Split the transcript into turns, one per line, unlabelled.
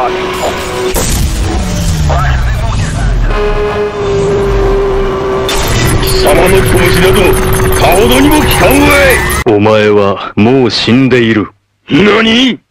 貴様の拳などさほどにも効かんわい。
お前はもう死んでいる。
何？